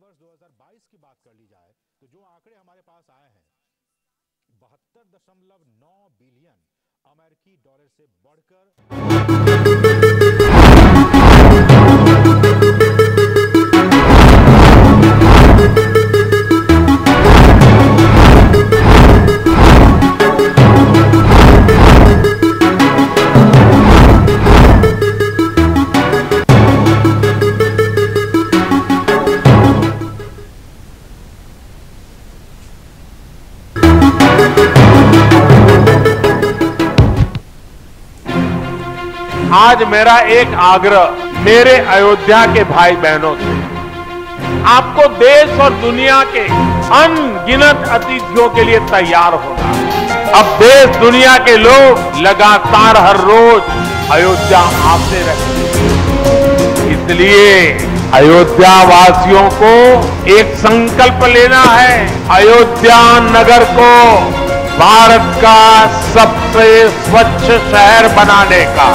वर्ष 2022 की बात कर ली जाए तो जो आंकड़े हमारे पास आए हैं 72.9 बिलियन अमेरिकी डॉलर से बढ़कर आज मेरा एक आग्रह मेरे अयोध्या के भाई बहनों से, आपको देश और दुनिया के अनगिनत अतिथियों के लिए तैयार होना है। अब देश दुनिया के लोग लगातार हर रोज अयोध्या आते रहेंगे, इसलिए अयोध्या वासियों को एक संकल्प लेना है, अयोध्या नगर को भारत का सबसे स्वच्छ शहर बनाने का।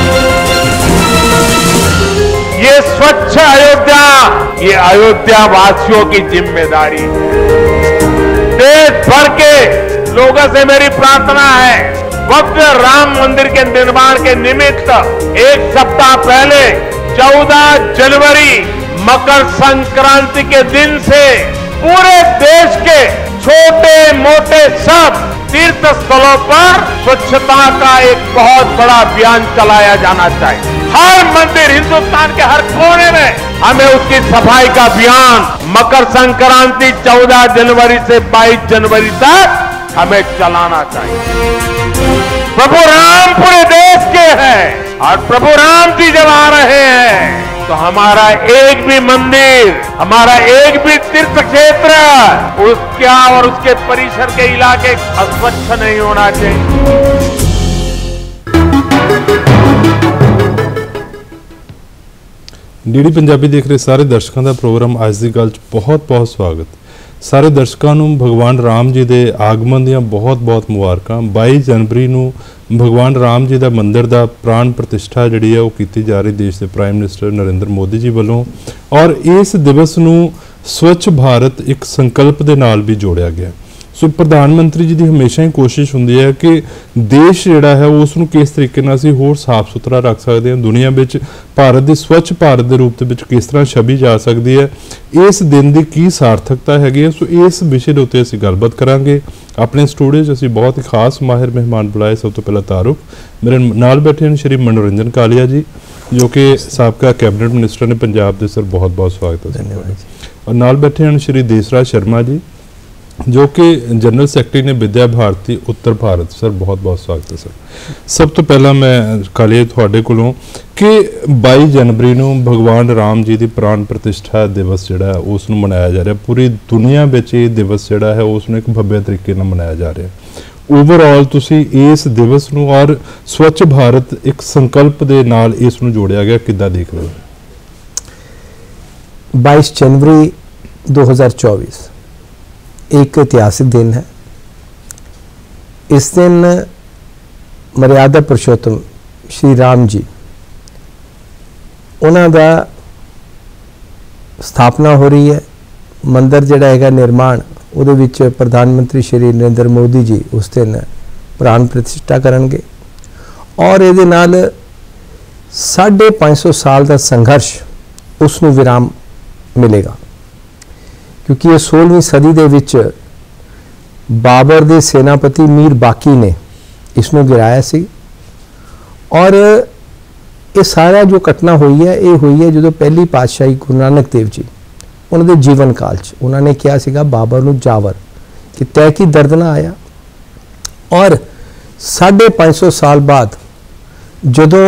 ये स्वच्छ अयोध्या, ये अयोध्या वासियों की जिम्मेदारी है। देश भर के लोगों से मेरी प्रार्थना है, भव्य राम मंदिर के निर्माण के निमित्त एक सप्ताह पहले 14 जनवरी मकर संक्रांति के दिन से पूरे देश के छोटे मोटे सब तीर्थ स्थलों पर स्वच्छता का एक बहुत बड़ा अभियान चलाया जाना चाहिए। हर मंदिर, हिंदुस्तान के हर कोने में हमें उसकी सफाई का अभियान मकर संक्रांति 14 जनवरी से 22 जनवरी तक हमें चलाना चाहिए। प्रभु राम पूरे देश के हैं और प्रभु राम जी जब आ रहे हैं तो हमारा एक भी मंदिर, हमारा एक भी तीर्थ क्षेत्र उसका और उसके परिसर के इलाके अस्वच्छ नहीं होना चाहिए। ਡੀਡੀ ਪੰਜਾਬੀ देख रहे सारे दर्शकों का प्रोग्राम ਅੱਜ ਦੀ ਗੱਲ 'ਚ बहुत स्वागत। ਸਾਰੇ ਦਰਸ਼ਕਾਂ ਨੂੰ ਭਗਵਾਨ ਰਾਮ ਜੀ ਦੇ ਆਗਮਨ ਦੀਆਂ ਬਹੁਤ ਮੁਬਾਰਕਾਂ। 22 ਜਨਵਰੀ ਨੂੰ ਭਗਵਾਨ ਰਾਮ ਜੀ ਦਾ ਮੰਦਿਰ ਦਾ ਪ੍ਰਾਣ ਪ੍ਰਤਿਸ਼ਠਾ ਜਿਹੜੀ ਹੈ ਉਹ ਕੀਤੀ ਜਾ ਰਹੀ ਦੇਸ਼ ਦੇ ਪ੍ਰਾਈਮ ਮਿਨਿਸਟਰ ਨਰਿੰਦਰ ਮੋਦੀ ਜੀ ਵੱਲੋਂ, ਔਰ ਇਸ ਦਿਵਸ ਨੂੰ ਸਵੱਛ ਭਾਰਤ ਇੱਕ ਸੰਕਲਪ ਦੇ ਨਾਲ ਵੀ ਜੋੜਿਆ ਗਿਆ। ਸੋ ਪ੍ਰਧਾਨ ਮੰਤਰੀ ਜੀ ਦੀ ਹਮੇਸ਼ਾ ਹੀ ਕੋਸ਼ਿਸ਼ ਹੁੰਦੀ ਹੈ ਕਿ ਦੇਸ਼ ਜਿਹੜਾ ਹੈ ਉਸ ਨੂੰ ਕਿਸ ਤਰੀਕੇ ਨਾਲ ਅਸੀਂ ਹੋਰ ਸਾਫ਼ ਸੁਥਰਾ ਰੱਖ ਸਕਦੇ ਹਾਂ, ਦੁਨੀਆ ਵਿੱਚ ਭਾਰਤ ਦੇ ਸਵੱਛ ਭਾਰਤ ਦੇ ਰੂਪ ਦੇ ਵਿੱਚ ਕਿਸ ਤਰ੍ਹਾਂ ਛਵੀ ਜਾ ਸਕਦੀ ਹੈ, ਇਸ ਦਿਨ ਦੀ ਕੀ ਸਾਰਥਕਤਾ ਹੈਗੀ ਹੈ। ਸੋ ਇਸ ਵਿਸ਼ੇ ਦੇ ਉੱਤੇ ਅਸੀਂ ਗੱਲਬਾਤ ਕਰਾਂਗੇ। ਆਪਣੇ ਸਟੂਡੀਓ 'ਚ ਅਸੀਂ ਬਹੁਤ ਹੀ ਖਾਸ ਮਾਹਿਰ ਮਹਿਮਾਨ ਬੁਲਾਏ। ਸਭ ਤੋਂ ਪਹਿਲਾਂ ਤਾਰੁਕ ਮੇਰੇ ਨਾਲ ਬੈਠੇ ਹਨ ਸ਼੍ਰੀ ਮਨੋਰੰਜਨ ਕਾਲੀਆ ਜੀ, ਜੋ ਕਿ ਸਾਬਕਾ ਕੈਬਨਿਟ ਮਿਨਿਸਟਰ ਨੇ ਪੰਜਾਬ ਦੇ। ਸਰ ਬਹੁਤ ਸਵਾਗਤ ਹੈ। ਧੰਨਵਾਦ। ਔਰ ਨਾਲ ਬੈਠੇ ਹਨ ਸ਼੍ਰੀ ਦੇਸਰਾਜ ਸ਼ਰਮਾ ਜੀ, जो कि जनरल सैकटरी ने विद्या भारती उत्तर भारत। सर बहुत स्वागत है सर। सब तो पहला मैं कालिया तुहाडे कोलों कि 22 जनवरी ਨੂੰ भगवान राम जी की प्राण प्रतिष्ठा दिवस ਜਿਹੜਾ ਉਸ ਨੂੰ ਮਨਾਇਆ ਜਾ ਰਿਹਾ, ਪੂਰੀ ਦੁਨੀਆ ਵਿੱਚ ਇਹ ਦਿਵਸ ਜਿਹੜਾ ਹੈ ਉਸ ਨੂੰ ਇੱਕ ਭव्य ਤਰੀਕੇ ਨਾਲ ਮਨਾਇਆ ਜਾ ਰਿਹਾ। ਓਵਰਆਲ ਤੁਸੀਂ ਇਸ ਦਿਵਸ ਨੂੰ ਔਰ ਸਵੱਛ ਭਾਰਤ ਇੱਕ ਸੰਕਲਪ ਦੇ ਨਾਲ ਇਸ ਨੂੰ ਜੋੜਿਆ ਗਿਆ, ਕਿੱਦਾਂ ਦੇਖ ਰਹੇ ਹੋ? 22 जनवरी 2024 एक ऐतिहासिक दिन है। इस दिन मर्यादा पुरुषोत्तम श्री राम जी उन्हां दा स्थापना हो रही है। मंदिर जिहड़ा हैगा निर्माण उहदे विच प्रधानमंत्री श्री नरेंद्र मोदी जी उस दिन प्राण प्रतिष्ठा करनगे और इहदे नाल 550 साल का संघर्ष उसनूं विराम मिलेगा, क्योंकि ये 16वीं सदी दे विच बाबर दे सेनापति मीर बाकी ने इसनूं गिराया सी और ये सारा जो घटना हुई है ये हुई है जो पहली पातशाही गुरु नानक देव जी उन्होंने जीवन काल च उन्होंने कहा सीगा बाबर नूं जावर कि तै की दर्द ना आया। और 550 साल बाद जदों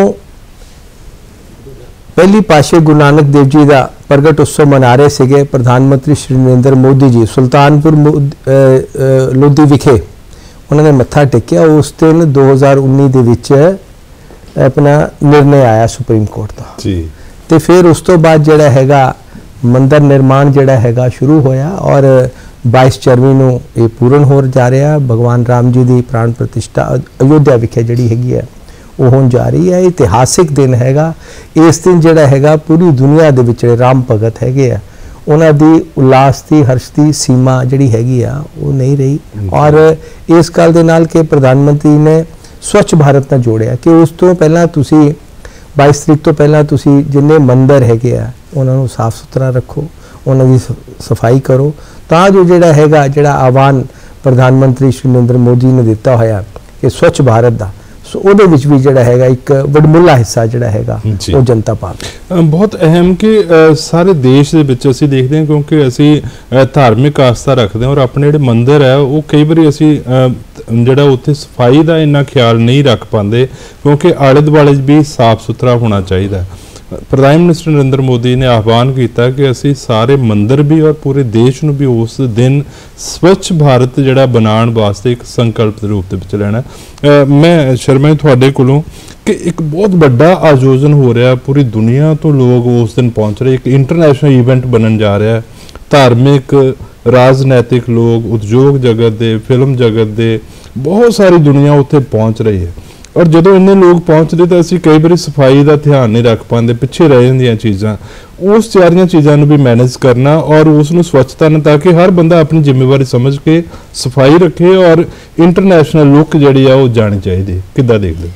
पहली पातशाही गुरु नानक देव जी का प्रगट उत्सव मना रहे थे प्रधानमंत्री श्री नरेंद्र मोदी जी सुल्तानपुर लोधी विखे उन्होंने मत्था टेकिया। उस दिन 2019 दे विच अपना निर्णय आया सुप्रीम कोर्ट का जी, तो फिर उस तो बाद जिहड़ा हैगा मंदिर निर्माण जिहड़ा हैगा शुरू होया और 22 जनवरी नूं ये पूर्ण हो जा रहा। भगवान राम जी की प्राण प्रतिष्ठा अयोध्या विखे जिहड़ी हैगी है वो होण जा रही है। इतिहासिक दिन हैगा। इस दिन जिहड़ा हैगा पूरी दुनिया दे विच राम भगत हैगे आ ਉਹਨਾਂ ਦੀ ਉਲਾਸ ਦੀ ਹਰਸ਼ ਦੀ ਸੀਮਾ ਜਿਹੜੀ ਹੈਗੀ ਆ ਉਹ ਨਹੀਂ ਰਹੀ। ਔਰ ਇਸ ਗੱਲ ਦੇ ਨਾਲ ਕਿ ਪ੍ਰਧਾਨ ਮੰਤਰੀ ਨੇ ਸਵੱਛ ਭਾਰਤ ਨਾਲ ਜੋੜਿਆ ਕਿ ਉਸ ਤੋਂ ਪਹਿਲਾਂ ਤੁਸੀਂ 22 ਤਰੀਕ ਤੋਂ ਪਹਿਲਾਂ ਤੁਸੀਂ ਜਿੰਨੇ ਮੰਦਰ ਹੈਗੇ ਆ ਉਹਨਾਂ ਨੂੰ ਸਾਫ਼ ਸੁਥਰਾ ਰੱਖੋ, ਉਹਨਾਂ ਦੀ ਸਫਾਈ ਕਰੋ, ਤਾਂ ਜੋ ਜਿਹੜਾ ਆਹਵਾਨ ਪ੍ਰਧਾਨ ਮੰਤਰੀ ਸ਼੍ਰੀ ਨਰਿੰਦਰ ਮੋਦੀ ਨੇ ਦਿੱਤਾ ਹੋਇਆ ਕਿ ਸਵੱਛ ਭਾਰਤ ਦਾ, ਸੋ ਉਹਦੇ ਵਿੱਚ ਵੀ ਇੱਕ ਵਡਮੁੱਲਾ ਹਿੱਸਾ ਹੈਗਾ ਉਹ ਜਨਤਾ ਪਾਵੇ। ਬਹੁਤ ਅਹਿਮ ਕਿ ਸਾਰੇ ਦੇਸ਼ ਦੇ ਵਿੱਚ ਅਸੀਂ ਦੇਖਦੇ ਹਾਂ, ਕਿਉਂਕਿ ਅਸੀਂ ਧਾਰਮਿਕ ਆਸਥਾ ਰੱਖਦੇ ਹਾਂ ਔਰ ਆਪਣੇ ਜਿਹੜੇ ਮੰਦਿਰ ਹੈ ਉਹ ਕਈ ਵਾਰੀ ਅਸੀਂ ਉੱਥੇ ਸਫਾਈ ਦਾ ਇੰਨਾ ਖਿਆਲ ਨਹੀਂ ਰੱਖ ਪਾਉਂਦੇ, ਕਿਉਂਕਿ ਆਲੇ ਦੁਆਲੇ ਵੀ ਸਾਫ਼ ਸੁਥਰਾ ਹੋਣਾ ਚਾਹੀਦਾ। ਪ੍ਰਧਾਨ ਮਿਨਿਸਟਰ ਨਰਿੰਦਰ ਮੋਦੀ ਨੇ ਆਹਵਾਨ ਕੀਤਾ ਕਿ ਅਸੀਂ ਸਾਰੇ ਮੰਦਿਰ ਵੀ ਔਰ ਪੂਰੇ ਦੇਸ਼ ਨੂੰ ਵੀ ਉਸ ਦਿਨ ਸਵੱਛ ਭਾਰਤ ਬਣਾਉਣ ਵਾਸਤੇ ਇੱਕ ਸੰਕਲਪ ਦੇ ਰੂਪ ਦੇ ਵਿੱਚ ਲੈਣਾ। ਮੈਂ ਸ਼ਰਮਾ ਤੁਹਾਡੇ ਕੋਲੋਂ ਕਿ ਇੱਕ ਬਹੁਤ ਵੱਡਾ ਆਯੋਜਨ ਹੋ ਰਿਹਾ, ਪੂਰੀ ਦੁਨੀਆ ਤੋਂ ਲੋਕ ਉਸ ਦਿਨ ਪਹੁੰਚ ਰਹੇ, ਇੱਕ ਇੰਟਰਨੈਸ਼ਨਲ ਇਵੈਂਟ ਬਣਨ ਜਾ ਰਿਹਾ, ਧਾਰਮਿਕ ਰਾਜਨੀਤਿਕ ਲੋਕ, ਉਦਯੋਗ ਜਗਤ ਦੇ, ਫਿਲਮ ਜਗਤ ਦੇ, ਬਹੁਤ ਸਾਰੀ ਦੁਨੀਆ ਉੱਥੇ ਪਹੁੰਚ ਰਹੀ ਹੈ। ਔਰ ਜਦੋਂ ਇੰਨੇ ਲੋਕ ਪਹੁੰਚਦੇ ਤਾਂ ਅਸੀਂ ਕਈ ਵਾਰੀ ਸਫਾਈ ਦਾ ਧਿਆਨ ਨਹੀਂ ਰੱਖ ਪਾਉਂਦੇ, ਪਿੱਛੇ ਰਹਿ ਜਾਂਦੀਆਂ ਚੀਜ਼ਾਂ। ਉਸ ਸਾਰੀਆਂ ਚੀਜ਼ਾਂ ਨੂੰ ਵੀ ਮੈਨੇਜ ਕਰਨਾ ਔਰ ਉਸ ਨੂੰ ਸਵੱਛਤਾ ਨਾਲ, ਤਾਂ ਕਿ ਹਰ ਬੰਦਾ ਆਪਣੀ ਜ਼ਿੰਮੇਵਾਰੀ ਸਮਝ ਕੇ ਸਫਾਈ ਰੱਖੇ ਔਰ ਇੰਟਰਨੈਸ਼ਨਲ ਲੁੱਕ ਉਹ ਜਾਣੀ ਚਾਹੀਦੀ। ਕਿੱਦਾਂ ਦੇਖਦੇ?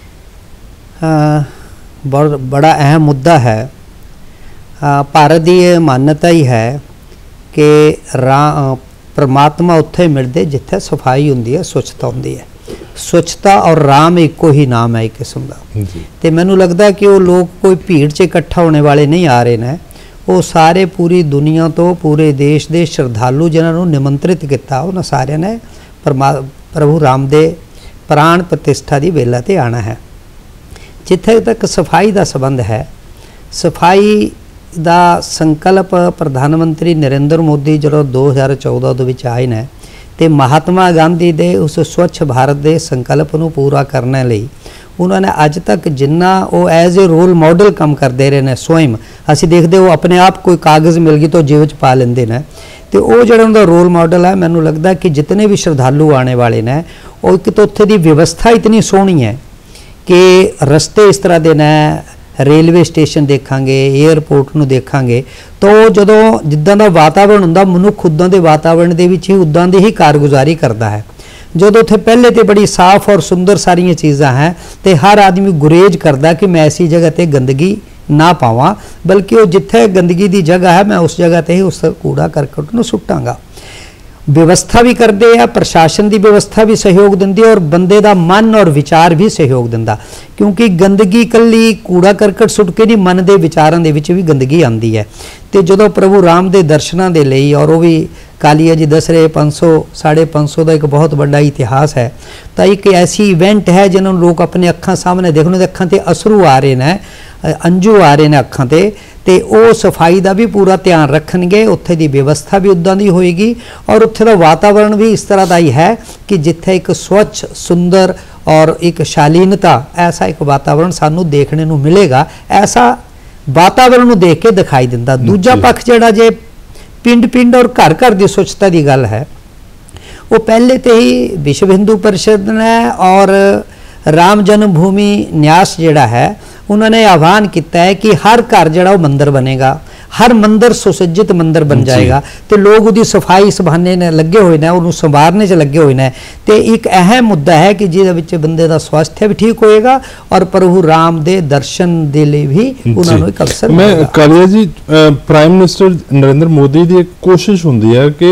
ਬਹੁਤ ਬੜਾ ਅਹਿਮ ਮੁੱਦਾ ਹੈ। ਭਾਰਤ ਦੀ ਇਹ ਮਾਨਤਾ ਹੀ ਹੈ ਕਿ ਪਰਮਾਤਮਾ ਉੱਥੇ ਮਿਲਦੇ ਜਿੱਥੇ ਸਫਾਈ ਹੁੰਦੀ ਹੈ, ਸਵੱਛਤਾ ਹੁੰਦੀ ਹੈ। ਸਵੱਛਤਾ ਔਰ ਰਾਮ ਇੱਕੋ ਹੀ ਨਾਮ ਹੈ ਇੱਕ ਕਿਸਮ ਦਾ। ਤੇ ਮੈਨੂੰ ਲੱਗਦਾ ਕਿ ਉਹ ਲੋਕ ਕੋਈ ਭੀੜ 'ਚ ਇਕੱਠਾ ਹੋਣੇ ਵਾਲੇ ਨਹੀਂ ਆ ਰਹੇ ਨੇ, ਉਹ ਸਾਰੇ ਪੂਰੀ ਦੁਨੀਆ ਤੋਂ, ਪੂਰੇ ਦੇਸ਼ ਦੇ ਸ਼ਰਧਾਲੂ ਜਿਨ੍ਹਾਂ ਨੂੰ ਨਿਮੰਤਰਿਤ ਕੀਤਾ, ਉਹਨਾਂ ਸਾਰਿਆਂ ਨੇ ਪ੍ਰਭੂ ਰਾਮ ਦੇ ਪ੍ਰਾਣ ਪ੍ਰਤਿਸ਼ਠਾ ਦੀ ਵੇਲਾ ਤੇ ਆਣਾ ਹੈ। ਜਿੱਥੇ ਤੱਕ ਸਫਾਈ ਦਾ ਸੰਬੰਧ ਹੈ, ਸਫਾਈ ਦਾ ਸੰਕਲਪ ਪ੍ਰਧਾਨ ਮੰਤਰੀ ਨਰਿੰਦਰ ਮੋਦੀ ਜਦੋਂ 2014 ਦੇ ਵਿੱਚ ਆਏ ਨੇ, ਤੇ ਮਹਾਤਮਾ ਗਾਂਧੀ ਦੇ ਉਸ ਸਵੱਛ ਭਾਰਤ ਦੇ ਸੰਕਲਪ ਨੂੰ ਪੂਰਾ ਕਰਨ ਲਈ ਉਹਨਾਂ ਨੇ ਅੱਜ ਤੱਕ ਜਿੰਨਾ ਉਹ ਐਜ਼ ਏ ਰੋਲ ਮਾਡਲ ਕੰਮ ਕਰਦੇ ਰਹੇ ਨੇ, ਸਵੈਮ ਅਸੀਂ ਦੇਖਦੇ ਉਹ ਆਪਣੇ ਆਪ ਕੋਈ ਕਾਗਜ਼ ਮਿਲ ਗਈ ਤਾਂ ਜੇਬ 'ਚ ਪਾ ਲੈਂਦੇ ਨੇ, ਤੇ ਉਹ ਜਿਹੜਾ ਉਹਦਾ ਰੋਲ ਮਾਡਲ ਹੈ। ਮੈਨੂੰ ਲੱਗਦਾ ਕਿ ਜਿਤਨੇ ਵੀ ਸ਼ਰਧਾਲੂ ਆਣੇ ਵਾਲੇ ਨੇ, ਉਹ ਇੱਕ ਤਾਂ ਉੱਥੇ ਦੀ ਵਿਵਸਥਾ ਇਤਨੀ ਸੋਹਣੀ ਹੈ ਕਿ ਰਸਤੇ ਇਸ ਤਰ੍ਹਾਂ ਦੇ ਨੇ, ਰੇਲਵੇ ਸਟੇਸ਼ਨ ਦੇਖਾਂਗੇ, ਏਅਰਪੋਰਟ ਨੂੰ ਦੇਖਾਂਗੇ, ਤਾਂ ਜਦੋਂ ਜਿੱਦਾਂ ਦਾ ਵਾਤਾਵਰਣ ਹੁੰਦਾ, ਮਨੁੱਖ ਉੱਦਾਂ ਦੇ ਵਾਤਾਵਰਣ ਦੇ ਵਿੱਚ ਹੀ ਉੱਦਾਂ ਦੀ ਹੀ ਕਾਰਗੁਜ਼ਾਰੀ ਕਰਦਾ ਹੈ। ਜਦੋਂ ਉੱਥੇ ਪਹਿਲੇ ਤੇ ਬੜੀ ਸਾਫ਼ ਔਰ ਸੁੰਦਰ ਸਾਰੀਆਂ ਚੀਜ਼ਾਂ ਹੈ, ਤੇ ਹਰ ਆਦਮੀ ਗੁਰੇਜ਼ ਕਰਦਾ ਕਿ ਮੈਂ ਐਸੀ ਜਗ੍ਹਾ ਤੇ ਗੰਦਗੀ ਨਾ ਪਾਵਾਂ, ਬਲਕਿ ਉਹ ਜਿੱਥੇ ਗੰਦਗੀ ਦੀ ਜਗ੍ਹਾ ਹੈ ਮੈਂ ਉਸ ਜਗ੍ਹਾ ਤੇ ਹੀ ਉਸ ਕੂੜਾ ਕਰਕਟ ਨੂੰ ਸੁੱਟਾਂਗਾ। व्यवस्था भी करते हैं, प्रशासन की व्यवस्था भी सहयोग दिंदी है और बंदे का मन और विचार भी सहयोग दिंदा, क्योंकि गंदगी कल्ली कूड़ा करकट सुट के नहीं, मन के विचारों के विच भी गंदगी आती है। तो जो प्रभु राम के दर्शनों के लिए, और वो भी कालिया जी दस रहे 500 550 का एक बहुत बड़ा इतिहास है, तो एक ऐसी इवेंट है जिन्होंने लोग अपने अखां सामने देखने, अखां ते असरू आ रहे हैं, अंजू आ रहे हैं अखां ते, वो सफाई का भी पूरा ध्यान रखणगे, उत्थे दी व्यवस्था भी उदां दी होएगी और उत्थे दा वातावरण भी इस तरह का ही है कि जिथे एक स्वच्छ सुंदर और एक शालीनता, ऐसा एक वातावरण सानू देखने नू मिलेगा। ऐसा वातावरण नू देख के दिखाई दिंदा। दूजा पक्ष जिहड़ा जे पिंड पिंड और घर घर की स्वच्छता की गल है, वो पहले तो ही विश्व हिंदू परिषद ने और राम जन्मभूमि न्यास जिहड़ा है उन्होंने आह्वान किया है कि हर घर जिहड़ा वो मंदिर बनेगा, हर मंदिर सुसज्जित मंदिर बन जाएगा, तो लोग उसकी सफाई इस बहाने ने लगे हुए हैं, उन्होंने संवारने च लगे हुए हैं। तो एक अहम मुद्दा है कि जिहदे बंदे का स्वास्थ्य भी ठीक होएगा और प्रभु राम दे दर्शन दे लिए भी उन्होंने एक अवसर। मैं कालिया जी, प्राइम मिनिस्टर नरेंद्र मोदी की एक कोशिश होंदी है कि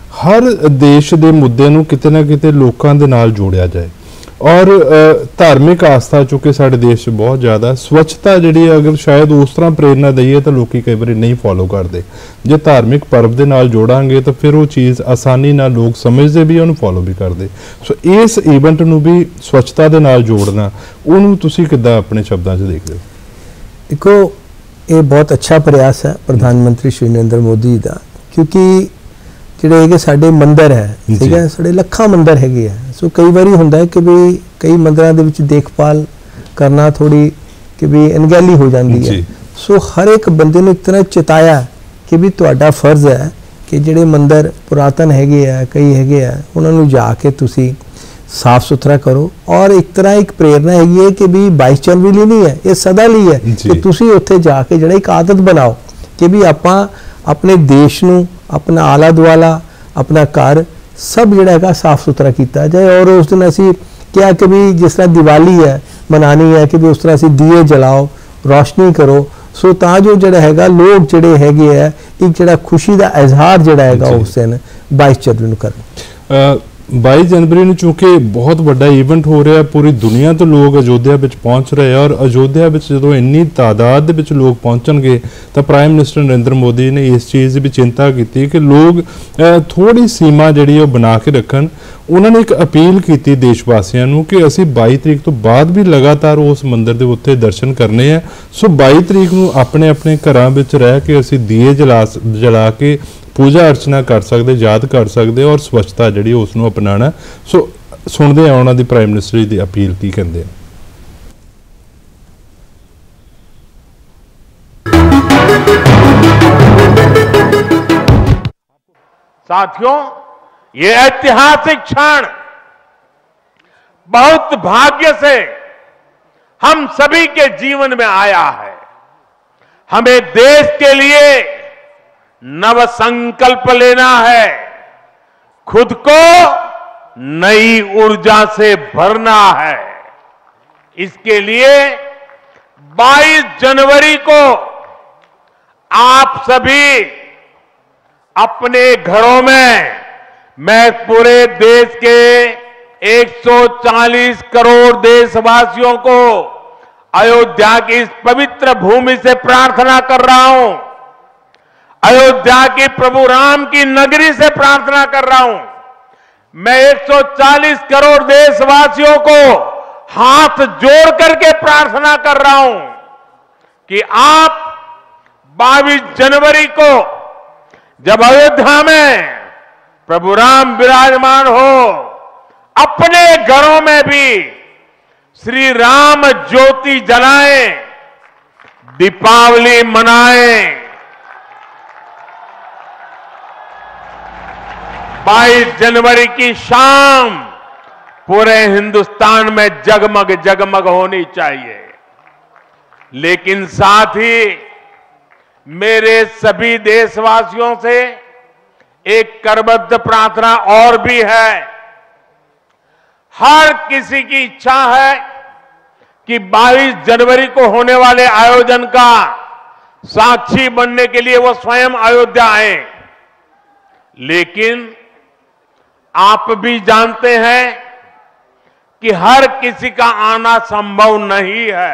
हर देश के मुद्दे नूं किते ना किते लोकां दे नाल जोड़िया जाए, और धार्मिक आस्था चूँकि साढ़े देश बहुत ज़्यादा, स्वच्छता जी अगर शायद उस तरह प्रेरणा दईए तो लोग कई बार नहीं फॉलो करते। जो धार्मिक पर्व के नाल जोड़ांगे तो फिर वो चीज़ आसानी नाल लोग समझते भी, उन्होंने फॉलो भी करते। सो इस इवेंट नूं भी स्वच्छता के नाल जोड़ना, उन्होंने तुसीं किद्दां अपने शब्दों च देखते हो? देखो, ये बहुत अच्छा प्रयास है प्रधानमंत्री श्री नरेंद्र मोदी का, क्योंकि ਜਿਹੜੇ ਹੈਗੇ ਸਾਡੇ ਮੰਦਰ ਹੈ, ਠੀਕ ਹੈ, ਸਾਡੇ ਲੱਖਾਂ ਮੰਦਰ ਹੈਗੇ ਆ। ਸੋ ਕਈ ਵਾਰੀ ਹੁੰਦਾ ਹੈ ਕਿ ਵੀ ਕਈ ਮੰਦਰਾਂ ਦੇ ਵਿੱਚ ਦੇਖਭਾਲ ਕਰਨਾ ਥੋੜੀ ਕਿ ਵੀ ਅਣਗਹਿਲੀ ਹੋ ਜਾਂਦੀ ਹੈ। ਸੋ ਹਰ ਇੱਕ ਬੰਦੇ ਨੂੰ ਇੱਕ ਤਰ੍ਹਾਂ ਚੇਤਾਇਆ ਕਿ ਵੀ ਤੁਹਾਡਾ ਫਰਜ਼ ਹੈ ਕਿ ਜਿਹੜੇ ਮੰਦਰ ਪੁਰਾਤਨ ਹੈਗੇ ਆ, ਕਈ ਹੈਗੇ ਆ, ਉਹਨਾਂ ਨੂੰ ਜਾ ਕੇ ਤੁਸੀਂ ਸਾਫ ਸੁਥਰਾ ਕਰੋ। ਔਰ ਇੱਕ ਤਰ੍ਹਾਂ ਇੱਕ ਪ੍ਰੇਰਨਾ ਹੈਗੀ ਹੈ ਕਿ ਵੀ 22 ਜਨਵਰੀ ਲਈ ਨਹੀਂ ਹੈ, ਇਹ ਸਦਾ ਲਈ ਹੈ ਕਿ ਤੁਸੀਂ ਉੱਥੇ ਜਾ ਕੇ ਜਿਹੜਾ ਇੱਕ ਆਦਤ ਬਣਾਓ ਕਿ ਵੀ ਆਪਾਂ अपने देश नूं, अपना आला दुआला, अपना घर सब जिहड़ा हैगा साफ सुथरा किया जाए। और उस दिन असीं क्या कि भी जिस तरह दिवाली है मनानी है कि भी उस तरह से दिए जलाओ, रोशनी करो, सो तां जो जिहड़ा हैगा लोग जिहड़े हैगे है एक जिहड़ा खुशी का इजहार जिहड़ा हैगा उस दिन 22 जनवरी नूं करन। 22 जनवरी ਨੂੰ ਚूंकि बहुत ਵੱਡਾ ਇਵੈਂਟ ਹੋ ਰਿਹਾ, ਪੂਰੀ ਦੁਨੀਆ ਤੋਂ ਲੋਕ ਅਯੋਧਿਆ ਵਿੱਚ ਪਹੁੰਚ ਰਹੇ ਆ, ਔਰ ਅਯੋਧਿਆ ਵਿੱਚ ਜਦੋਂ ਇੰਨੀ ਤਾਦਾਦ ਦੇ ਵਿੱਚ ਲੋਕ ਪਹੁੰਚਣਗੇ ਤਾਂ ਪ੍ਰਾਈਮ ਮਿਨਿਸਟਰ ਨਰਿੰਦਰ ਮੋਦੀ ਨੇ ਇਸ ਚੀਜ਼ ਦੀ ਵੀ ਚਿੰਤਾ ਕੀਤੀ ਕਿ ਲੋਕ ਥੋੜੀ ਸੀਮਾ ਜਿਹੜੀ ਉਹ ਬਣਾ ਕੇ ਰੱਖਣ। ਉਹਨਾਂ ਨੇ ਇੱਕ ਅਪੀਲ ਕੀਤੀ ਦੇਸ਼ ਵਾਸੀਆਂ ਨੂੰ ਕਿ ਅਸੀਂ 22 ਤਰੀਕ ਤੋਂ ਬਾਅਦ ਵੀ ਲਗਾਤਾਰ ਉਸ ਮੰਦਿਰ ਦੇ ਉੱਤੇ ਦਰਸ਼ਨ ਕਰਨੇ ਆ। ਸੋ 22 ਤਰੀਕ ਨੂੰ ਆਪਣੇ ਆਪਣੇ ਘਰਾਂ ਵਿੱਚ ਰਹਿ ਕੇ ਅਸੀਂ ਦੀਏ ਜਲਾ ਕੇ पूजा अर्चना कर सकते, याद कर सकते और स्वच्छता जी उसनों अपनाना। सो सुनते हैं उन्होंने प्राइम मिनिस्टर की अपील की कहते हैं। साथियों, ये ऐतिहासिक क्षण बहुत भाग्य से हम सभी के जीवन में आया है। हमें देश के लिए नव संकल्प लेना है, खुद को नई ऊर्जा से भरना है। इसके लिए 22 जनवरी को आप सभी अपने घरों में, मैं पूरे देश के 140 करोड़ देशवासियों को अयोध्या की इस पवित्र भूमि से प्रार्थना कर रहा हूं, अयोध्या की प्रभु राम की नगरी से प्रार्थना कर रहा हूं। मैं 140 करोड़ देशवासियों को हाथ जोड़ करके प्रार्थना कर रहा हूं कि आप 22 जनवरी को जब अयोध्या में प्रभु राम विराजमान हो, अपने घरों में भी श्री राम ज्योति जलाएं, दीपावली मनाएं। 22 जनवरी की शाम पूरे हिंदुस्तान में जगमग जगमग होनी चाहिए। लेकिन साथ ही मेरे सभी देशवासियों से एक करबद्ध प्रार्थना और भी है। हर किसी की इच्छा है कि 22 जनवरी को होने वाले आयोजन का साक्षी बनने के लिए वो स्वयं अयोध्या आए। लेकिन आप भी जानते हैं कि हर किसी का आना संभव नहीं है।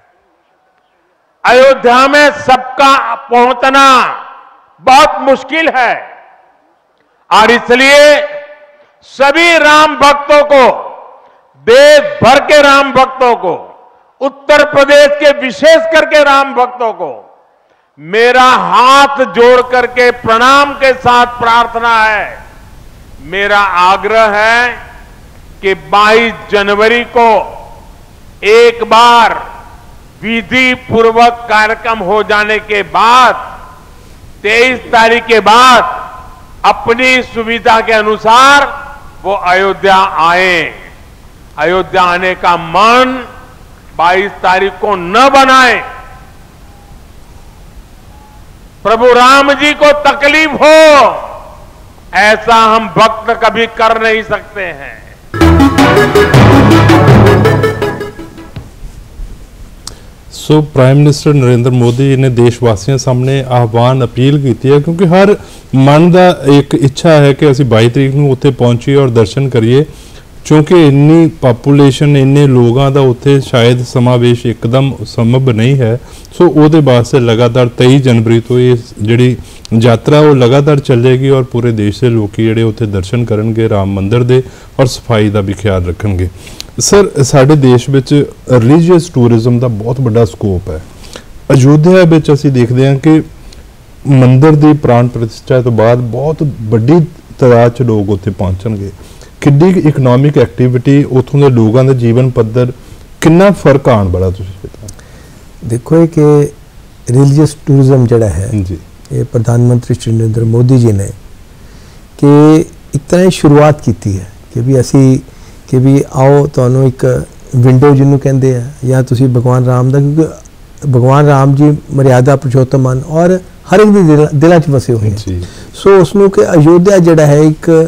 अयोध्या में सबका पहुंचना बहुत मुश्किल है और इसलिए सभी राम भक्तों को, देश भर के राम भक्तों को, उत्तर प्रदेश के विशेष करके राम भक्तों को मेरा हाथ जोड़ करके प्रणाम के साथ प्रार्थना है, मेरा आग्रह है कि 22 जनवरी को एक बार विधि पूर्वक कार्यक्रम हो जाने के बाद 23 तारीख के बाद अपनी सुविधा के अनुसार वो अयोध्या आए। अयोध्या आने का मन 22 तारीख को न बनाए। प्रभु राम जी को तकलीफ हो ऐसा हम भक्त कभी कर नहीं सकते हैं। So prime minister Narendra Modi ने देशवासियों सामने आह्वान अपील की है, क्योंकि हर मन का एक इच्छा है कि असी 22 तरीक को उत्थे पहुंचीए और दर्शन करिए। क्योंकि इन्नी पापूलेशन, इन्ने लोगों का उत्थे शायद समावेश एकदम संभव नहीं है। सो ਉਹਦੇ वास्ते लगातार 23 जनवरी तो ये जी यात्रा वो लगातार चलेगी और पूरे देश के लोग ਜਿਹੜੇ ਉੱਥੇ दर्शन करेंगे राम मंदिर के और सफाई का भी ख्याल रखेंगे। सर, साडे देश ਵਿੱਚ रिलीजीअस टूरिज्म का बहुत बड़ा स्कोप है। अयोध्या ਵਿੱਚ ਅਸੀਂ देखते हैं कि मंदिर की प्राण प्रतिष्ठा तो बाद बहुत बड़ी तादाद च लोग उत्थे पहुँचणगे। किड्डी इकनॉमिक एक्टिविटी, उतों के लोगों का जीवन पद्धर कितना फर्क आने वाला तुसीं बता। देखो कि रिलीजीअस टूरिज्म जड़ा है जी, ये प्रधानमंत्री श्री नरेंद्र मोदी जी ने कि एक तरह शुरुआत की है कि भी असी कि भी आओ तो एक विंडो जिन्हों कहते हैं या तुसी भगवान राम का, क्योंकि भगवान राम जी मर्यादा पुरुषोत्तम मन और हर एक दे दिलों च वसे हुए हैं। सो उसनों कि अयोध्या जिहड़ा है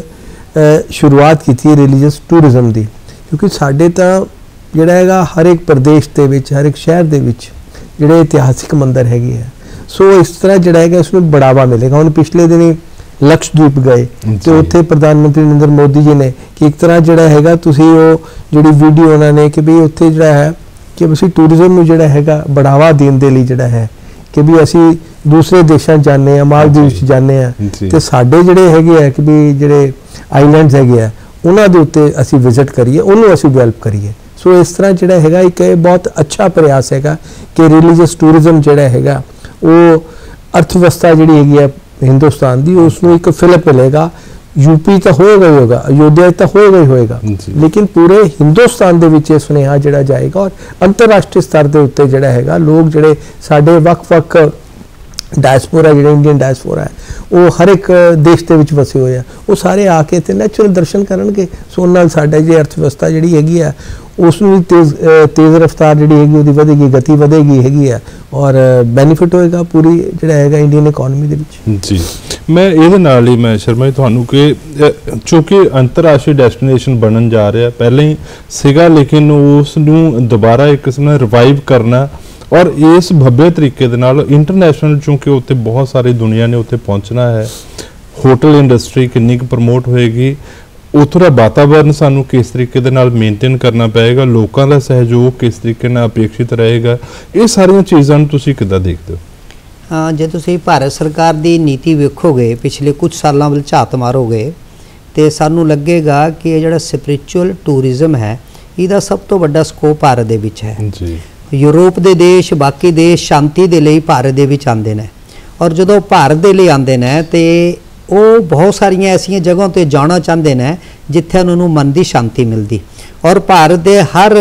एक शुरुआत की थी रिलीजियस टूरिज्म की, क्योंकि साडे तां जिहड़ा हैगा हर एक प्रदेश दे विच हर एक शहर दे विच जिहड़े इतिहासिक मंदिर हैगे है। सो इस तरह जिहड़ा हैगा इसनूं बढ़ावा मिलेगा। हुण पिछले दिनी लक्षद्वीप गए तो उत्थे प्रधानमंत्री नरेंद्र मोदी जी ने कि एक तरह जिहड़ा हैगा तुसीं ओह जिहड़ी वीडियो उन्होंने कि भी उत्थे जिहड़ा है कि असीं टूरिज्म नूं जिहड़ा हैगा बढ़ावा देण दे लई जिहड़ा है कि भी असीं दूसरे देशां जाने आ, मालदीव च जाने आ ते साडे जिहड़े हैगे आ कि भी जिहड़े आइलैंड्स हैगे आ उन्हां दे उत्ते असीं विजिट करिए, उन्होंने असीं डेवलप करिए। सो इस तरह जिहड़ा हैगा एक बहुत अच्छा प्रयास हैगा कि रिलीजियस टूरिज्म जिहड़ा हैगा वो अर्थव्यवस्था जिहड़ी हैगी है हिंदुस्तान की उसनूं एक फिलप मिलेगा। यूपी तो होएगा ही होगा, अयोध्या तो होएगा ही होएगा, लेकिन पूरे हिंदुस्तान दे विच सुनेहा जिहड़ा जाएगा और अंतरराष्ट्रीय स्तर के उत्ते जिहड़ा हैगा लोग जिहड़े साडे वख-वख डायस्पोरा जिहड़े इंडियन डायस्पोरा है वो हर एक देश के विच वसे हुए हैं, वो सारे आके ते नैचुरल दर्शन करनगे। सो उस नाल साडा जी अर्थव्यवस्था जिहड़ी हैगी है उसनूं तेज़ रफ्तार जिहड़ी हैगी उहदी वधेगी, गति वधेगी हैगी है और बेनीफिट होएगा पूरी जिहड़ा हैगा इंडियन इकोनॉमी दे विच। जी मैं ਇਹਦੇ ਨਾਲ ਹੀ मैं शर्मा जी ਤੁਹਾਨੂੰ कि चूँकि अंतरराष्ट्रीय डेस्टिनेशन बनन जा रहा पहले ही सीगा लेकिन उसनूं दोबारा एक किस्म ਨਾਲ रिवाइव करना और इस भव्य तरीके दे नाल इंटरनेशनल चूँकि उत्ते बहुत सारी दुनिया ने उत्ते पहुँचना है, होटल इंडस्ट्री कितनी प्रमोट होएगी, उत्थों का वातावरण सानू किस तरीके दे नाल मेनटेन करना पएगा, लोगों का सहयोग किस तरीके नाल अपेक्षित रहेगा, ये सारियां चीज़ां नूं तुसीं किद्दां देखदे हो? हाँ, जे तुसीं भारत सरकार की नीति वेखोगे पिछले कुछ सालों वाल झात मारोगे तो सानू लगेगा कि ये जिहड़ा स्पिरिचुअल टूरिज्म है इसदा सब तो वड्डा स्कोप भारत दे विच है जी। यूरोप के देश बाकी देश शांति के लिए भारत दे विच आंदे ने और जदों भारत के लिए आंदे ने तो वो बहुत सारिया ऐसिया जगहों पर जाना चाहते हैं जिथे उन्होंने मन की शांति मिलती और भारत के हर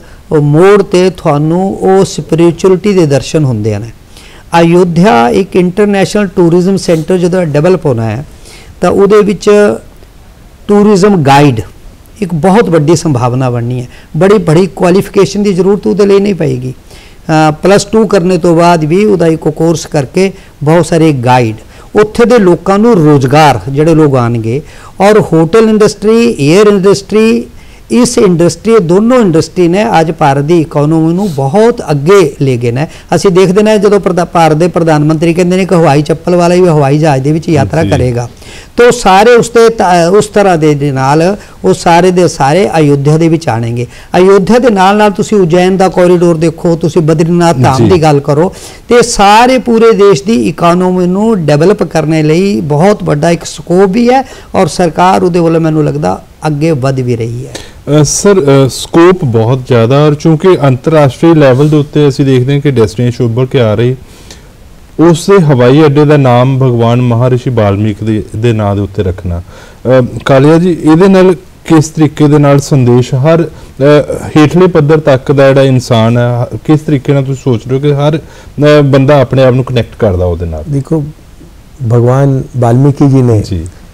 मोड़ ते थानू वो स्पिरिचुअलिटी के दर्शन होंदे हैं। अयोध्या एक इंटरनेशनल टूरिज्म सेंटर जो डेवलप होना है तो उहदे विच टूरिज्म गाइड एक बहुत बड़ी संभावना बननी है। बड़ी बड़ी क्वालिफिकेशन की जरूरत उहदे लई नहीं पेगी। +2 करने तो बाद भी उहदा एक कोर्स करके बहुत सारे गाइड उत्थे दे लोकां नूं रोजगार जिहड़े लोग आएंगे और होटल इंडस्ट्री एयर इंडस्ट्री इस इंडस्ट्री दोनों इंडस्ट्री ने अज भारत की इकोनॉमी नूं बहुत अगे ले गए हैं। असीं देखते हैं जो भारत के प्रधानमंत्री कहते हैं कि हवाई चप्पल वाला भी हवाई जहाज के विच यात्रा करेगा तो सारे उस तरह के नाल वो सारे दे सारे अयोध्या के विच आएंगे। अयोध्या के नाल नाल तुसीं उज्जैन का कॉरीडोर देखो, तुसीं बद्रीनाथ धाम की गल करो तो सारे पूरे देश की इकोनॉमी नूं डेवलप करने लई बहुत बड़ा एक स्कोप भी है और सरकार उहदे वल्लों मैनूं लगदा अगे वध भी रही है। सर स्कोप बहुत ज़्यादा और चूँकि अंतरराष्ट्रीय लैवल के उत्ते असीं देखते हैं कि डेस्टिनेशन उभर के आ रही उस हवाई अड्डे का नाम भगवान महर्षि वाल्मीकि दे नाम दे उत्ते रखना। कालिया जी इहदे नाल किस तरीके दे नाल संदेश हर हेठले पद्धर तक दा जिहड़ा इंसान है किस तरीके नाल तुसीं सोच रहे हो कि हर बंदा अपने आप नूं कनैक्ट करदा उहदे नाल? देखो भगवान वाल्मीकि जी ने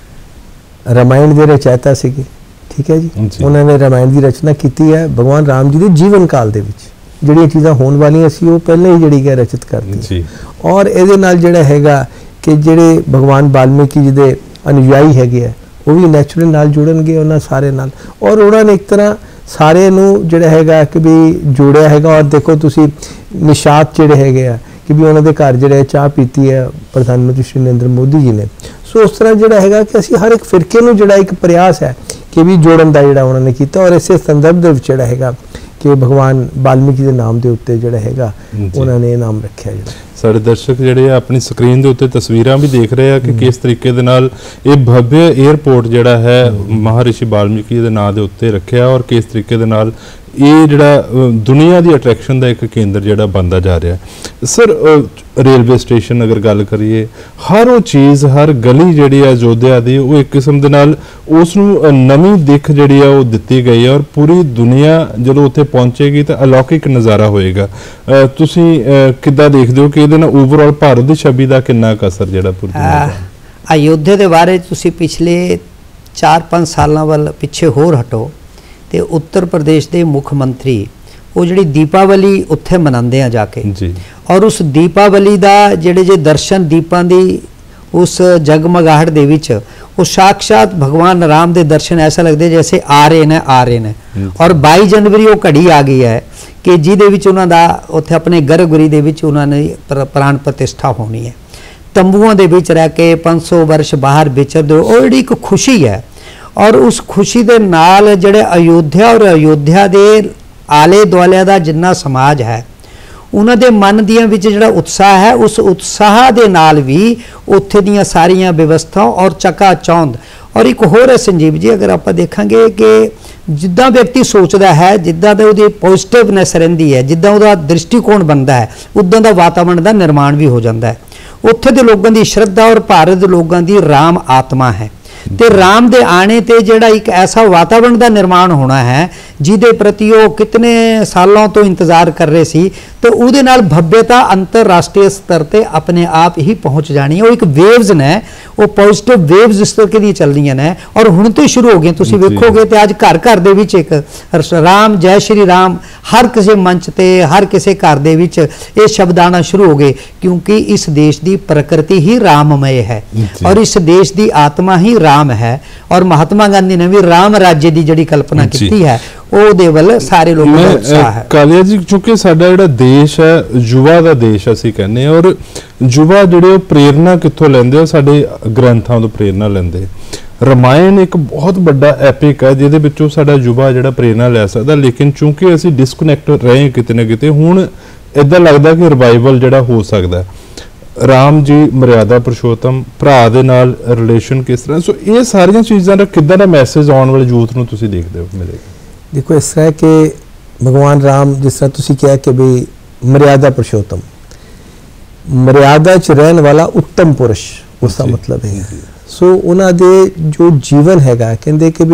रामायण के रचयिता सीगे, ठीक है जी, उन्होंने रामायण की रचना की है भगवान राम जी के जीवन काल दे विच जिहड़ियां चीज़ां होण वालियां सी वो पहले ही जिहड़ी है रचित करती और इहदे नाल जिहड़ा हैगा कि जिहड़े भगवान वाल्मीकि जी के अनुयायी हैगे आ वो भी नैचुरल नाल जुड़नगे उन्हां सारे नाल और उन्होंने एक तरह सारे नूं जिहड़ा हैगा कि भी जोड़िया हैगा। और देखो तुसीं निशात जिहड़े हैगे आ कि भी उन्होंने घर जिहड़े चाह पीती है प्रधानमंत्री श्री नरेंद्र मोदी जी ने। सो उस तरह जिहड़ा हैगा कि असीं हर एक फिरके नूं जिहड़ा एक प्रयास है कि भी जोड़न दा जिहड़ा उन्होंने कीता और इस संदर्भ दे विच जिहड़ा हैगा कि भगवान वाल्मीकि के नाम के उत्ते जिहड़ा हैगा उन्होंने नाम रखा है। सारे दर्शक जिहड़े अपनी स्क्रीन के उत्ते तस्वीरां भी देख रहे हैं कि किस तरीके दे नाल ये भव्य एयरपोर्ट जिहड़ा है महर्षि वाल्मीकि के नाम के उत्ते रखा और किस तरीके दे नाल ये जिहड़ा दुनिया की अट्रैक्शन का एक केंद्र जिहड़ा बनता जा रहा है। सर रेलवे स्टेशन अगर गल करिए हर वो चीज़ हर गली जिहड़ी है अयोध्या की वो एक किस्म दे नाल उसनूं नवीं दिख जिहड़ी है वो दित्ती गई है और पूरी दुनिया जदों उत्थे पहुंचेगी तो अलौकिक नज़ारा होएगा। तुसीं किद्दां देखदे हो कि इहदे नाल ओवरऑल भारत की छवि का कितना क असर जिहड़ा पूरी अयोध्या के बारे तुसीं पिछले 4-5 सालों वाल पिछे होर हटो तो उत्तर प्रदेश के मुख्य मंत्री ਉਹ ਜਿਹੜੀ ਦੀਪਾਵਲੀ ਉੱਥੇ ਮਨਾਉਂਦੇ ਆ ਜਾ ਕੇ ਜੀ। ਔਰ ਉਸ ਦੀਪਾਵਲੀ ਦਾ ਜਿਹੜੇ ਜੇ ਦਰਸ਼ਨ ਦੀਪਾਂ ਦੀ ਉਸ ਜਗਮਗਾਹਟ ਦੇ ਵਿੱਚ ਉਹ ਸਾਖਸ਼ਾਤ ਭਗਵਾਨ ਰਾਮ ਦੇ ਦਰਸ਼ਨ ਐਸਾ ਲੱਗਦੇ ਜੈਸੇ ਆ ਰਹੇ ਨੇ ਔਰ 22 ਜਨਵਰੀ ਉਹ ਘੜੀ ਆ ਗਈ ਹੈ ਕਿ ਜਿਹਦੇ ਵਿੱਚ ਉਹਨਾਂ ਦਾ ਉੱਥੇ ਆਪਣੇ ਗਰਭਗੁਰੀ ਦੇ ਵਿੱਚ ਉਹਨਾਂ ਨੇ ਪ੍ਰਾਣ ਪ੍ਰਤਿਸ਼ਠਾ ਹੋਣੀ ਹੈ। ਤੰਬੂਆਂ ਦੇ ਵਿੱਚ ਰਹਿ ਕੇ 500 ਵਰਸ਼ ਬਾਹਰ ਵਿਚਰਦੇ ਉਹ ਜਿਹੜੀ ਇੱਕ ਖੁਸ਼ੀ ਹੈ ਔਰ ਉਸ ਖੁਸ਼ੀ ਦੇ ਨਾਲ ਜਿਹੜੇ ਅਯੋਧਿਆ ਔਰ ਅਯੋਧਿਆ ਦੇ ਆਲੇ ਦੁਆਲੇ ਦਾ ਜਿੰਨਾ ਸਮਾਜ ਹੈ ਉਹਨਾਂ ਦੇ ਮਨ ਦੀਆਂ ਵਿੱਚ ਜਿਹੜਾ ਉਤਸ਼ਾਹ ਹੈ ਉਸ ਉਤਸ਼ਾਹ ਦੇ ਨਾਲ ਵੀ ਉੱਥੇ ਦੀਆਂ ਸਾਰੀਆਂ ਵਿਵਸਥਾ ਔਰ ਚਕਾਚੌਂਦ। ਔਰ ਇੱਕ ਹੋਰ ਹੈ ਸੰਜੀਵ ਜੀ, ਅਗਰ ਆਪਾਂ ਦੇਖਾਂਗੇ ਕਿ ਜਿੱਦਾਂ ਵਿਅਕਤੀ ਸੋਚਦਾ ਹੈ, ਜਿੱਦਾਂ ਦਾ ਉਹਦੀ ਪੋਜ਼ਿਟਿਵਨੈਸ ਰਹਿੰਦੀ ਹੈ, ਜਿੱਦਾਂ ਉਹਦਾ ਦ੍ਰਿਸ਼ਟੀਕੋਣ ਬਣਦਾ ਹੈ, ਉੱਦਾਂ ਦਾ ਵਾਤਾਵਰਣ ਦਾ ਨਿਰਮਾਣ ਵੀ ਹੋ ਜਾਂਦਾ ਹੈ। ਉੱਥੇ ਦੇ ਲੋਕਾਂ ਦੀ ਸ਼ਰਧਾ ਔਰ ਭਾਰਤ ਦੇ ਲੋਕਾਂ ਦੀ ਰਾਮ ਆਤਮਾ ਹੈ ਤੇ ਰਾਮ ਦੇ ਆਣੇ ਤੇ ਜਿਹੜਾ ਇੱਕ ਐਸਾ ਵਾਤਾਵਰਣ ਦਾ ਨਿਰਮਾਣ ਹੋਣਾ ਹੈ ਜਿਹਦੇ ਪ੍ਰਤੀ ਉਹ ਕਿਤਨੇ ਸਾਲਾਂ ਤੋਂ ਇੰਤਜ਼ਾਰ ਕਰ ਰਹੇ ਸੀ ਤੇ ਉਹਦੇ ਨਾਲ ਭव्यता ਅੰਤਰਰਾਸ਼ਟਰੀ ਸਤਰ ਤੇ ਆਪਣੇ ਆਪ ਹੀ ਪਹੁੰਚ ਜਾਣੀ ਹੈ। ਉਹ ਇੱਕ ਵੇਵਸ ਨੇ, ਉਹ ਪੋਜ਼ਿਟਿਵ ਵੇਵਸ ਇਸ ਤਰ੍ਹਾਂ ਦੀਆਂ ਚੱਲ ਰਹੀਆਂ ਨੇ ਔਰ ਹੁਣ ਤੋਂ ਹੀ ਸ਼ੁਰੂ ਹੋ ਗਈਆਂ। ਤੁਸੀਂ ਵੇਖੋਗੇ ਤੇ ਅੱਜ ਘਰ ਘਰ ਦੇ ਵਿੱਚ ਇੱਕ ਰਾਮ ਜੈ ਸ਼੍ਰੀ ਰਾਮ ਹਰ ਕਿਸੇ ਮੰਚ ਤੇ ਹਰ ਕਿਸੇ ਘਰ ਦੇ ਵਿੱਚ ਇਹ ਸ਼ਬਦ ਆਉਣਾ ਸ਼ੁਰੂ ਹੋ ਗਏ ਕਿਉਂਕਿ ਇਸ ਦੇਸ਼ ਦੀ ਪ੍ਰਕਿਰਤੀ ਹੀ ਰਾਮਮय ਹੈ ਔਰ ਇਸ ਦੇਸ਼ ਦੀ ਆਤਮਾ ਹੀ ਰਾਮ ਹੈ। ਔਰ ਮਹਾਤਮਾ ਗਾਂਧੀ ਨੇ ਵੀ ਰਾਮ ਰਾਜ ਦੀ ਜਿਹੜੀ ਕਲਪਨਾ ਕੀਤੀ ਹੈ ਉਹਦੇ ਵੱਲ ਸਾਰੇ ਲੋਕਾਂ ਦਾ ਉਤਸ਼ਾਹ ਹੈ। ਕਾਲੀਆ ਜੀ, ਕਿਉਂਕਿ ਸਾਡਾ ਜਿਹੜਾ ਦੇਸ਼ ਹੈ ਯੁਵਾ ਦਾ ਦੇਸ਼ ਅਸੀਂ ਕਹਿੰਦੇ ਹਾਂ ਔਰ ਯੁਵਾ ਜਿਹੜੇ ਉਹ ਪ੍ਰੇਰਨਾ ਕਿੱਥੋਂ ਲੈਂਦੇ ਆ? ਸਾਡੇ ਗ੍ਰੰਥਾਂ ਤੋਂ ਪ੍ਰੇਰਨਾ ਲੈਂਦੇ। ਰਮਾਇਣ ਇੱਕ ਬਹੁਤ ਵੱਡਾ ਐਪਿਕ ਹੈ ਜਿਹਦੇ ਵਿੱਚੋਂ ਸਾਡਾ ਯੁਵਾ ਜਿਹੜਾ ਪ੍ਰੇਰਨਾ ਲੈ ਸਕਦਾ, ਲੇਕਿਨ ਚੂੰਕਿ ਅਸੀਂ ਡਿਸਕਨੈਕਟ ਰਹੇ ਕਿਤੇ ਨਾ ਕਿਤੇ, ਹੁਣ ਇਦਾਂ ਲੱਗਦਾ ਕਿ ਰਿਵਾਈਵਲ ਜਿਹੜਾ ਹੋ ਸਕਦਾ। ਰਾਮ ਜੀ ਮਰਿਆਦਾ ਪੁਰਸ਼ੋਤਮ, ਭਰਾ ਦੇ ਨਾਲ ਰਿਲੇਸ਼ਨ ਕਿਸ ਤਰ੍ਹਾਂ, ਸੋ ਇਹ ਸਾਰੀਆਂ ਚੀਜ਼ਾਂ ਦਾ ਕਿੱਦਾਂ ਦਾ ਮੈਸੇਜ ਆਉਣ ਵਾਲੇ ਯੂਥ ਨੂੰ ਤੁਸੀਂ ਦੇਖਦੇ ਹੋ? ਮਿਲੇਗਾ देखो इस तरह के भगवान राम जिस तरह तुसी कहा कि भी मर्यादा पुरुषोत्तम, मर्यादा च रहन वाला उत्तम पुरुष, उसका मतलब है। सो उन्होंने दे जो जीवन हैगा कहते कि भी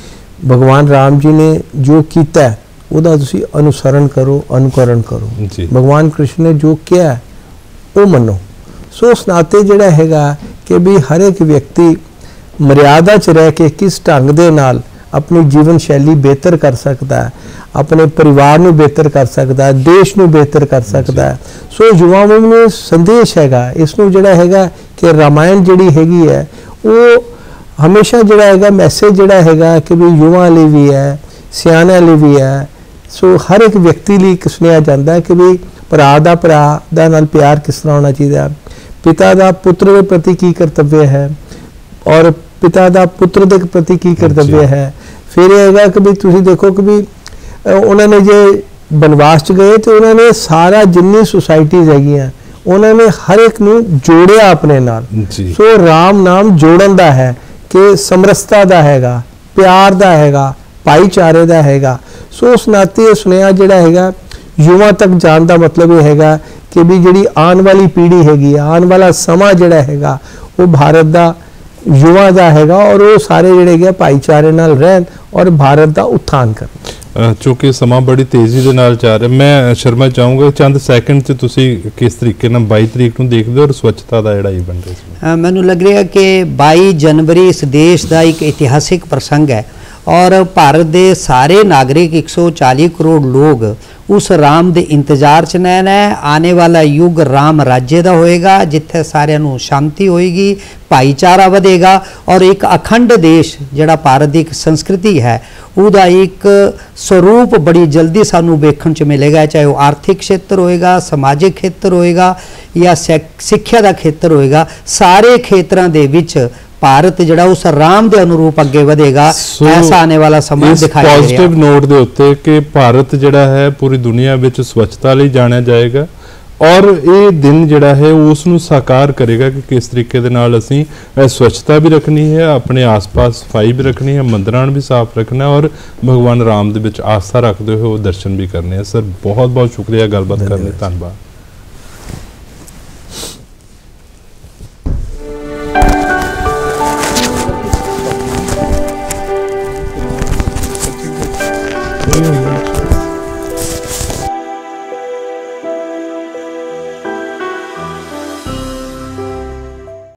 भगवान राम जी ने जो किया ਉਹਦਾ ਤੁਸੀਂ अनुसरण करो, अनुकरण करो। भगवान कृष्ण ने जो किया वो मनो। सो उस नाते ਜਿਹੜਾ ਹੈਗਾ कि भी हर एक व्यक्ति मर्यादा च रह के किस ढंग दे नाल अपनी जीवन शैली बेहतर कर सकता है, अपने परिवार ਨੂੰ बेहतर कर सकता है, देश ਨੂੰ बेहतर कर सकता है। सो युवाओं ਨੂੰ संदेश हैगा इस ਨੂੰ ਜਿਹੜਾ ਹੈਗਾ कि रामायण ਜਿਹੜੀ ਹੈਗੀ है वो हमेशा ਜਿਹੜਾ ਹੈਗਾ मैसेज ਜਿਹੜਾ ਹੈਗਾ कि भी युवाओं ਲਈ भी है, ਸਿਆਣਿਆਂ ਲਈ भी है। सो हर एक व्यक्ति ਲਈ ਇੱਕ ਸੁਣਿਆ ਜਾਂਦਾ ਹੈ कि भी ਭਰਾ ਦਾ ਨਾਲ ਪਿਆਰ ਕਿਸ ਤਰ੍ਹਾਂ ਹੋਣਾ ਚਾਹੀਦਾ ਹੈ, ਪਿਤਾ ਦਾ ਪੁੱਤਰ ਦੇ ਪ੍ਰਤੀ ਕੀ ਕਰਤੱਵ ਹੈ ਔਰ पिता का पुत्र के प्रति की कर्तव्य है। फिर यह है कि भी तुसी देखो कि भी उन्होंने जो बनवास च गए तो उन्होंने सारा जिन्नी सोसाइटीज़ हैगियां उन्होंने हर एक नूं जोड़िया अपने नाल। सो राम नाम जोड़न दा है कि समरसता दा हैगा, प्यार दा हैगा, भाईचारे दा हैगा। सो उस नाते सुनिया जिहड़ा हैगा युवा तक जान दा मतलब यह हैगा कि भी जिहड़ी आने वाली पीढ़ी हैगी, आने वाला समा जिहड़ा हैगा वो भारत दा युवा का हैगा और वो सारे ਜਿਹੜੇ ਭਾਈਚਾਰੇ ਨਾਲ ਰਹਿਣ और भारत का उत्थान ਕਰਨ। ਚूंकि ਸਮਾਂ ਬੜੀ ਤੇਜ਼ੀ ਦੇ ਨਾਲ ਚੱਲ ਰਿਹਾ, ਮੈਂ ਸ਼ਰਮਾ ਚਾਹੂੰਗਾ ਚੰਦ ਸੈਕਿੰਡ 'ਚ ਤੁਸੀਂ ਕਿਸ ਤਰੀਕੇ ਨਾਲ 22 ਤਰੀਕ ਨੂੰ ਦੇਖਦੇ ਹੋ ਔਰ ਸਵੱਛਤਾ ਦਾ ਜਿਹੜਾ ਇਵੈਂਟ ਹੈ? ਮੈਨੂੰ ਲੱਗ ਰਿਹਾ ਕਿ 22 ਜਨਵਰੀ ਇਸ ਦੇਸ਼ ਦਾ ਇੱਕ ਇਤਿਹਾਸਿਕ ਪ੍ਰਸੰਗ है और भारत के सारे नागरिक 140 करोड़ लोग उस राम के इंतजार च ने। आने वाला युग राम राज्य का होएगा जिथे सारिਆਂ ਨੂੰ शांति होएगी, भाईचारा ਵਧੇਗਾ और एक अखंड देश ਜਿਹੜਾ भारत की एक संस्कृति है ਉਹਦਾ एक स्वरूप बड़ी जल्दी सानू वेखण च मिलेगा, चाहे वो आर्थिक क्षेत्र होएगा, समाजिक क्षेत्र होएगा या सिक्ख्या का क्षेत्र होएगा। सारे क्षेत्रों के विच भारत ਜਿਹੜਾ ਉਸ ਰਾਮ ਦੇ ਅਨੁਰੂਪ ਅੱਗੇ ਵਧੇਗਾ। ਐਸਾ ਆने वाला ਸਮਾਂ ਦਿਖਾਈ ਦੇ ਰਿਹਾ। ਪੋਜ਼ਿਟਿਵ ਨੋਟ ਦੇ ਉੱਤੇ ਕਿ ਭਾਰਤ ਜਿਹੜਾ ਹੈ ਪੂਰੀ ਦੁਨੀਆ ਵਿੱਚ ਸਵੱਛਤਾ ਲਈ ਜਾਣਿਆ ਜਾਏਗਾ ਔਰ ਇਹ ਦਿਨ ਜਿਹੜਾ ਹੈ ਉਸ ਨੂੰ ਸਾਕਾਰ ਕਰੇਗਾ ਕਿ ਕਿਸ ਤਰੀਕੇ ਦੇ ਨਾਲ ਅਸੀਂ ਸਵੱਛਤਾ ਵੀ ਰੱਖਣੀ ਹੈ, ਆਪਣੇ ਆਸ-ਪਾਸ ਸਫਾਈ ਵੀ ਰੱਖਣੀ ਹੈ, ਮੰਦਰਾਂ ਨੂੰ ਵੀ ਸਾਫ਼ ਰੱਖਣਾ ਔਰ ਭਗਵਾਨ ਰਾਮ ਦੇ ਵਿੱਚ ਆਸਥਾ ਰੱਖਦੇ ਹੋਏ ਉਹ ਦਰਸ਼ਨ ਵੀ ਕਰਨੇ ਹੈ। ਸਰ ਬਹੁਤ ਬਹੁਤ ਸ਼ੁਕਰੀਆ ਗੱਲਬਾਤ ਕਰਨ ਲਈ, ਧੰਨਵਾਦ। नहीं